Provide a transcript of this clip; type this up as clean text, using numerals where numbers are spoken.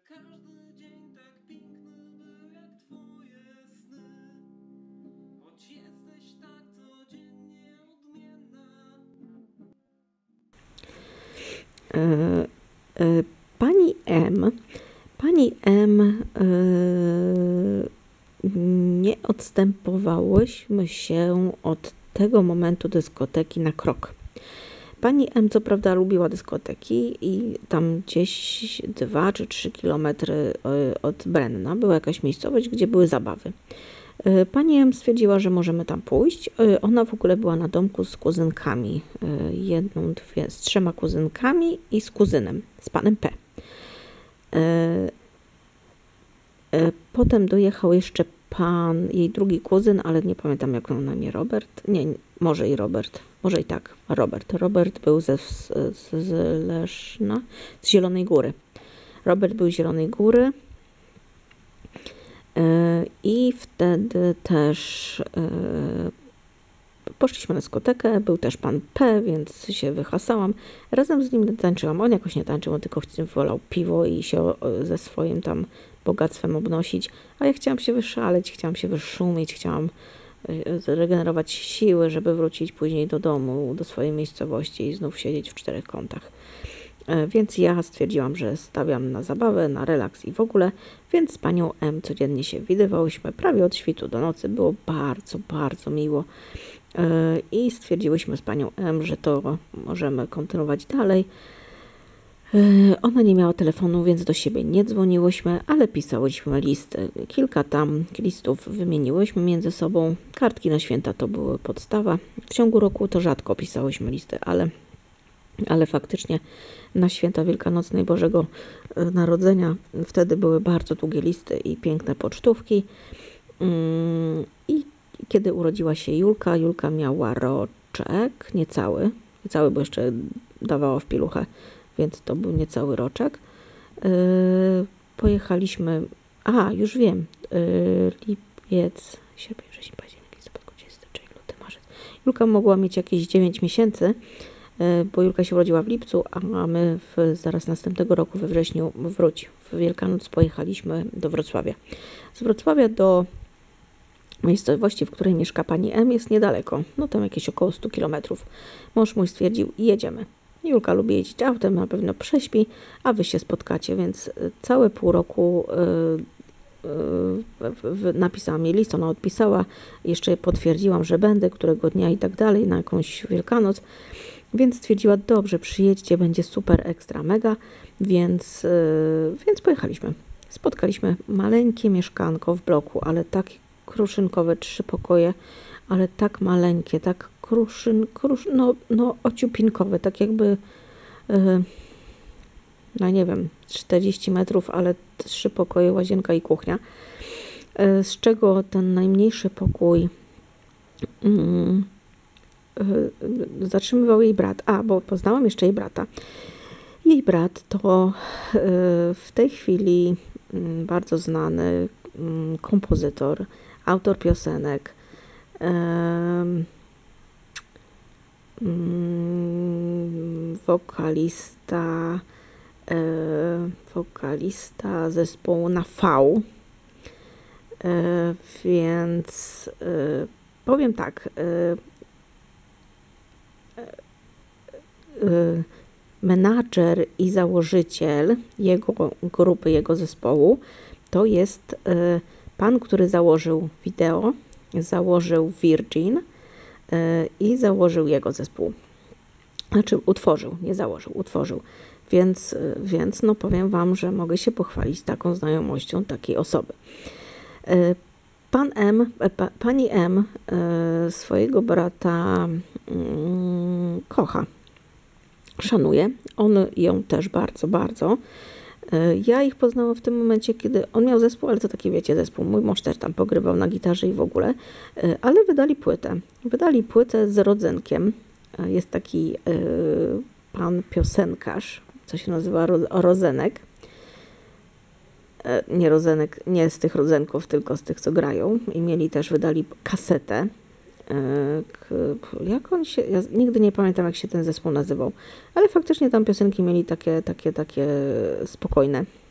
każdy dzień tak piękny był jak twoje sny. Choć jesteś tak codziennie odmienna. Pani M, nie odstępowałyśmy się od tego momentu dyskoteki na krok. Pani M co prawda lubiła dyskoteki i tam gdzieś 2 czy 3 kilometry od Brenna była jakaś miejscowość, gdzie były zabawy. Pani M stwierdziła, że możemy tam pójść. Ona w ogóle była na domku z kuzynkami. Z 3 kuzynkami i z kuzynem, z panem P. Potem dojechał jeszcze jej drugi kuzyn, ale nie pamiętam jak on na imię, Robert? Nie, może i Robert. Może i tak, Robert. Robert był z Leszna, z Zielonej Góry. Robert był z Zielonej Góry. I wtedy też poszliśmy na dyskotekę, był też pan P, więc się wyhasałam. Razem z nim tańczyłam. On jakoś nie tańczył, on tylko wolał piwo i się ze swoim tam bogactwem obnosić. A ja chciałam się wyszaleć, chciałam się wyszumieć, chciałam zregenerować siły, żeby wrócić później do domu, do swojej miejscowości i znów siedzieć w 4 kątach. Więc ja stwierdziłam, że stawiam na zabawę, na relaks i w ogóle, więc z panią M codziennie się widywałyśmy prawie od świtu do nocy. Było bardzo, bardzo miło i stwierdziłyśmy z panią M, że to możemy kontynuować dalej. Ona nie miała telefonu, więc do siebie nie dzwoniłyśmy, ale pisałyśmy listy. Kilka tam listów wymieniłyśmy między sobą. Kartki na święta to były podstawa. W ciągu roku to rzadko pisałyśmy listy, ale faktycznie na święta wielkanocne i Bożego Narodzenia wtedy były bardzo długie listy i piękne pocztówki. I kiedy urodziła się Julka, Julka miała roczek, niecały, bo jeszcze dawała w pieluchę, więc to był niecały roczek. Pojechaliśmy, już wiem, lipiec, sierpień, wrzesień, październik, listopad, grudzień, styczeń, luty, marzec. Julka mogła mieć jakieś 9 miesięcy, bo Julka się urodziła w lipcu, a my zaraz następnego roku we wrześniu w Wielkanoc pojechaliśmy do Wrocławia. Z Wrocławia do miejscowości, w której mieszka pani M, jest niedaleko, no tam jakieś około 100 kilometrów. Mąż mój stwierdził, jedziemy. Julka lubi jeździć autem, na pewno prześpi, a wy się spotkacie, więc całe pół roku napisałam jej list, ona odpisała, jeszcze potwierdziłam, że będę, którego dnia i tak dalej, na jakąś Wielkanoc, więc stwierdziła, dobrze, przyjedźcie, będzie super, ekstra, mega, więc pojechaliśmy. Spotkaliśmy maleńkie mieszkanko w bloku, ale takie kruszynkowe, 3 pokoje, ale tak maleńkie, tak ociupinkowe, tak jakby, no nie wiem, 40 metrów, ale 3 pokoje, łazienka i kuchnia, z czego ten najmniejszy pokój zatrzymywał jej brat. Bo poznałam jeszcze jej brata. Jej brat to w tej chwili bardzo znany kompozytor, autor piosenek, wokalista zespołu na V, więc powiem tak, menadżer i założyciel jego grupy, jego zespołu to jest pan, który założył Video, założył Virgin i założył jego zespół. Znaczy utworzył, nie założył, utworzył. Więc no powiem wam, że mogę się pochwalić taką znajomością takiej osoby. Pani M swojego brata kocha, szanuje. On ją też bardzo, bardzo. Ja ich poznałam w tym momencie, kiedy on miał zespół, ale to taki, wiecie, zespół. Mój mąż też tam pogrywał na gitarze i w ogóle. Ale wydali płytę. Wydali płytę z rodzynkiem. Jest taki pan piosenkarz, co się nazywa Rozenek. Nie Rozenek, nie z tych rodzenków, tylko z tych, co grają. I wydali kasetę. Jak on się, ja nigdy nie pamiętam, jak się ten zespół nazywał, ale faktycznie tam piosenki mieli takie spokojne.